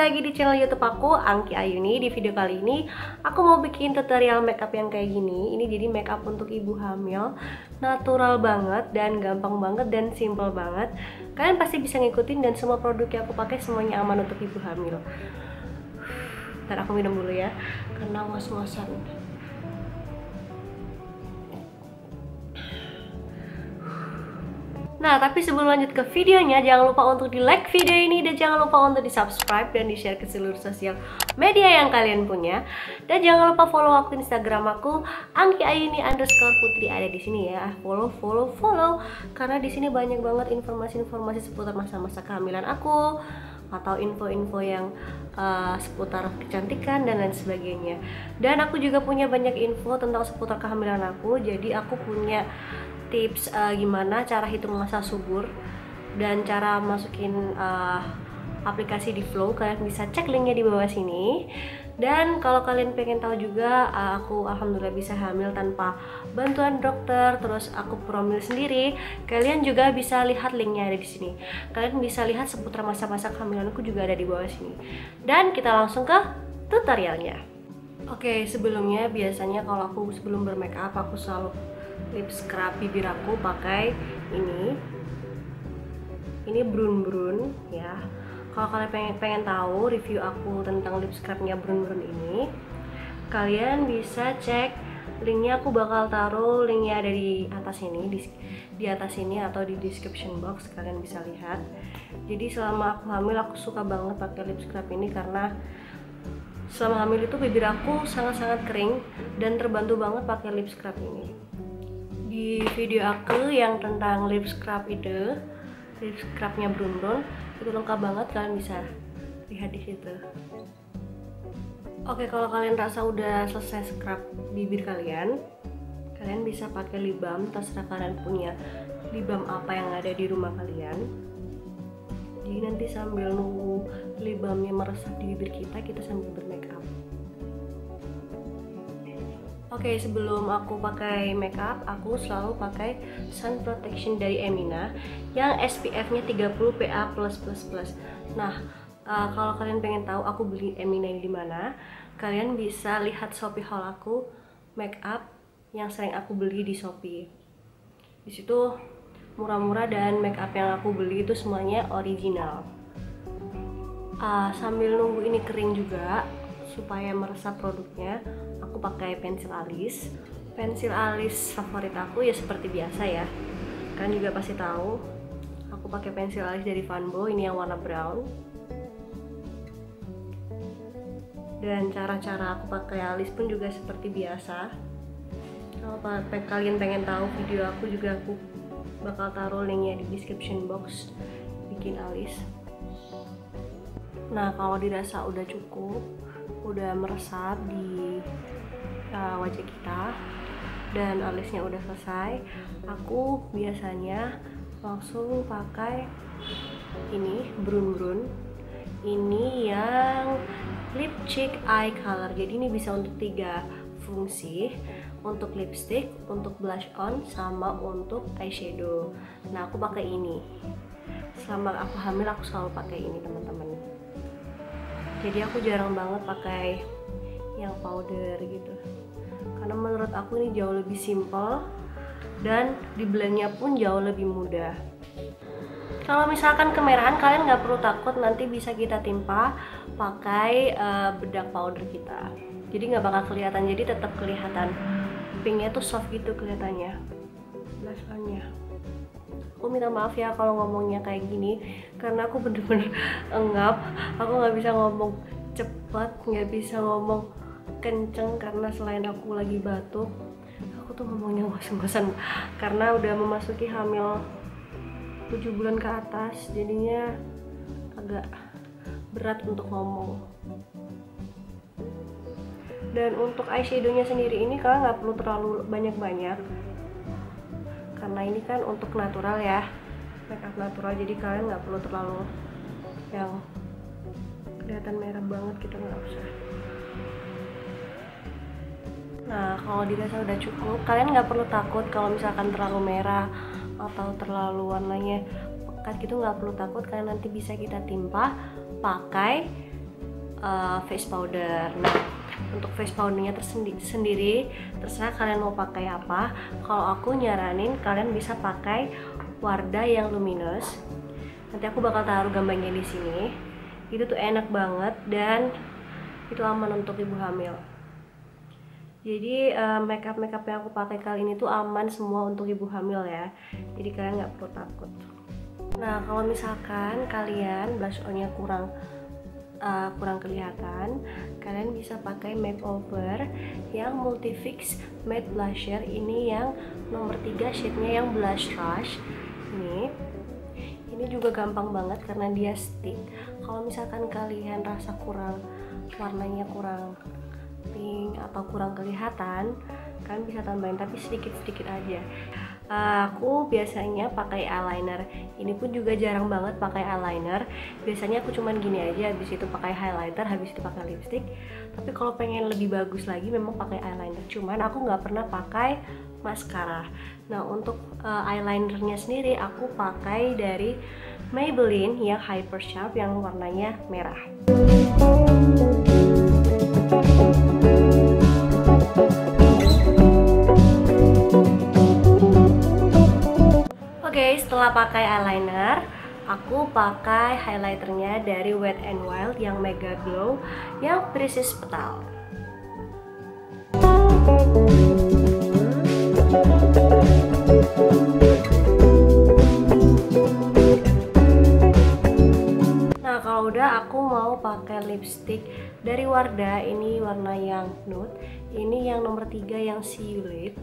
lagi di channel YouTube aku, Angki Ayuni. Di video kali ini aku mau bikin tutorial makeup yang kayak gini. Ini jadi makeup untuk ibu hamil, natural banget dan gampang banget dan simple banget. Kalian pasti bisa ngikutin dan semua produk yang aku pakai semuanya aman untuk ibu hamil. Ntar aku minum dulu ya, karena ngos-ngosan. Nah, tapi sebelum lanjut ke videonya, jangan lupa untuk di like video ini dan jangan lupa untuk di subscribe dan di share ke seluruh sosial media yang kalian punya. Dan jangan lupa follow akun Instagram aku, @angkiayuni_putri, ada di sini ya. Follow, karena di sini banyak banget informasi-informasi seputar masa-masa kehamilan aku atau info-info yang seputar kecantikan dan lain sebagainya. Dan aku juga punya banyak info tentang seputar kehamilan aku. Jadi aku punya tips gimana cara hitung masa subur dan cara masukin aplikasi di Flow. Kalian bisa cek linknya di bawah sini. Dan kalau kalian pengen tahu juga, aku alhamdulillah bisa hamil tanpa bantuan dokter, terus aku promil sendiri. Kalian juga bisa lihat linknya ada di sini. Kalian bisa lihat seputar masa-masa kehamilanku juga ada di bawah sini. Dan kita langsung ke tutorialnya. Oke, sebelumnya biasanya kalau aku sebelum bermakeup aku selalu lip scrub bibir aku pakai ini brun ya. Kalau kalian pengen tahu review aku tentang lip scrubnya brun ini, kalian bisa cek linknya. Aku bakal taruh linknya ada di atas ini, di atas ini atau di description box, kalian bisa lihat. Jadi selama aku hamil aku suka banget pakai lip scrub ini karena selama hamil itu bibir aku sangat-sangat kering dan terbantu banget pakai lip scrub ini. Di video aku yang tentang lip scrub itu, lip scrubnya brun itu lengkap banget, kalian bisa lihat di situ. Oke, kalau kalian rasa udah selesai scrub bibir kalian bisa pakai lip balm, terserah kalian punya lip balm apa yang ada di rumah kalian. Jadi nanti sambil nunggu lip balmnya meresap di bibir kita sambil bermakeup. Oke, sebelum aku pakai makeup, aku selalu pakai sun protection dari Emina yang SPF-nya 30 PA+++. Nah, kalau kalian pengen tahu aku beli Emina ini di mana, kalian bisa lihat Shopee haul aku makeup yang sering aku beli di Shopee. Di situ murah-murah dan makeup yang aku beli itu semuanya original. Sambil nunggu ini kering juga supaya meresap produknya, aku pakai pensil alis. Pensil alis favorit aku ya seperti biasa ya, kalian juga pasti tahu aku pakai pensil alis dari Vanbo, ini yang warna brown. Dan cara-cara aku pakai alis pun juga seperti biasa. Kalau kalian pengen tahu video aku juga, aku bakal taruh linknya di description box bikin alis. Nah, kalau dirasa udah cukup, udah meresap di wajah kita dan alisnya udah selesai, aku biasanya langsung pakai ini brun ini yang lip cheek eye color. Jadi ini bisa untuk 3 fungsi, untuk lipstick, untuk blush on, sama untuk eyeshadow. Nah, aku pakai ini selama aku hamil, aku selalu pakai ini teman-teman. Jadi aku jarang banget pakai yang powder gitu, karena menurut aku ini jauh lebih simple dan di blendnya pun jauh lebih mudah. Kalau misalkan kemerahan, kalian nggak perlu takut, nanti bisa kita timpa pakai bedak powder kita. Jadi nggak bakal kelihatan, jadi tetap kelihatan pinknya tuh soft gitu kelihatannya blush on-nya. Aku minta maaf ya kalau ngomongnya kayak gini, karena aku bener-bener engap. Aku nggak bisa ngomong cepat, nggak bisa ngomong kenceng, karena selain aku lagi batuk, aku tuh ngomongnya ngos-ngosan karena udah memasuki hamil 7 bulan ke atas, jadinya agak berat untuk ngomong. Dan untuk eyeshadownya sendiri ini kalian nggak perlu terlalu banyak-banyak, karena ini kan untuk natural ya, makeup natural, jadi kalian nggak perlu terlalu yang kelihatan merah banget gitu, nggak usah. Nah, kalau dirasa udah cukup, kalian nggak perlu takut kalau misalkan terlalu merah atau terlalu warnanya pekat gitu, nggak perlu takut, kalian nanti bisa kita timpa pakai face powder. Nah, untuk face powdernya sendiri terserah kalian mau pakai apa. Kalau aku nyaranin kalian bisa pakai Wardah yang luminous. Nanti aku bakal taruh gambarnya di sini. Itu tuh enak banget dan itu aman untuk ibu hamil. Jadi makeup yang aku pakai kali ini tuh aman semua untuk ibu hamil ya. Jadi kalian nggak perlu takut. Nah, kalau misalkan kalian blush on-nya kurang kelihatan, kalian bisa pakai makeover yang Multifix Matte Blusher. Ini yang nomor 3 shade-nya yang Blush Rush. Ini juga gampang banget karena dia stick. Kalau misalkan kalian rasa warnanya kurang pink atau kurang kelihatan, kalian bisa tambahin, tapi sedikit-sedikit aja. Aku biasanya pakai eyeliner. Ini pun juga jarang banget pakai eyeliner. Biasanya aku cuman gini aja, habis itu pakai highlighter, habis itu pakai lipstick. Tapi kalau pengen lebih bagus lagi memang pakai eyeliner. Cuman aku nggak pernah pakai maskara. Nah, untuk eyelinernya sendiri aku pakai dari Maybelline yang Hyper Sharp yang warnanya merah. Oke, setelah pakai eyeliner, aku pakai highlighternya dari Wet n Wild yang Mega Glow yang Precious Petal. Nah, kalau udah aku mau pakai lipstick dari Wardah. Ini warna yang nude. Ini yang nomor 3 yang See You Lip.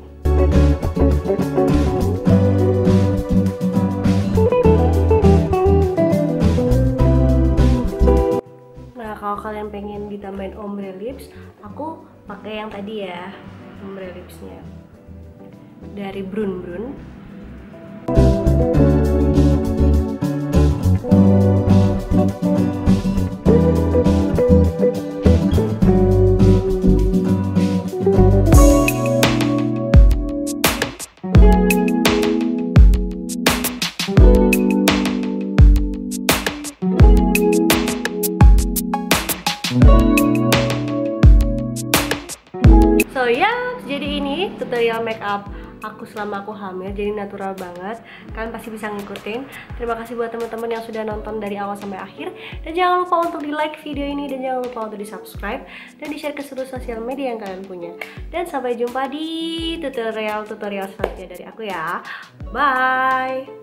Nah, kalau kalian pengen ditambahin ombre lips, aku pakai yang tadi ya, ombre lipsnya dari Brun Brun. So ya, jadi ini tutorial makeup aku selama aku hamil, jadi natural banget. Kalian pasti bisa ngikutin. Terima kasih buat teman-teman yang sudah nonton dari awal sampai akhir. Dan jangan lupa untuk di like video ini, dan jangan lupa untuk di subscribe dan di share ke seluruh sosial media yang kalian punya. Dan sampai jumpa di tutorial selanjutnya dari aku ya. Bye.